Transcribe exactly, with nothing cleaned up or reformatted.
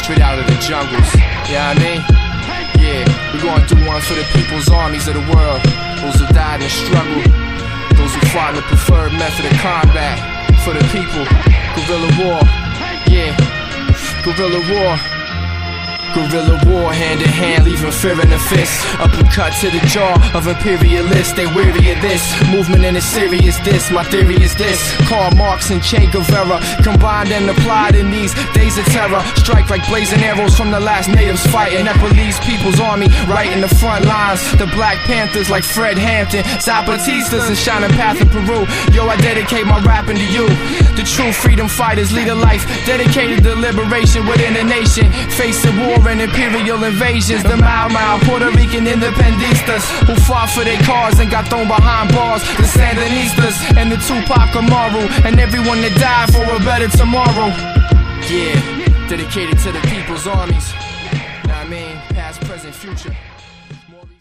spit out of the jungles. Yeah, I mean, yeah, we're going through one for the people's armies of the world, those who died in the struggle, those who fought in the preferred method of combat for the people. Guerrilla war, yeah, guerrilla war. Guerrilla war, hand in hand, leaving fear in the fist. Uppercut to the jaw of imperialists. They weary of this movement and it's serious. This, my theory is this: Karl Marx and Che Guevara combined and applied in these days of terror. Strike like blazing arrows from the last natives fighting Nepalese People's Army right in the front lines. The Black Panthers like Fred Hampton, Zapatistas, and Shining Path in Peru. Yo, I dedicate my rapping to you. The true freedom fighters lead a life dedicated to liberation within the nation, facing war and imperial invasions. The Mau Mau, Puerto Rican independistas who fought for their cause and got thrown behind bars. The Sandinistas and the Tupac Amaru, and everyone that died for a better tomorrow. Yeah, dedicated to the people's armies. Know what I mean? Past, present, future.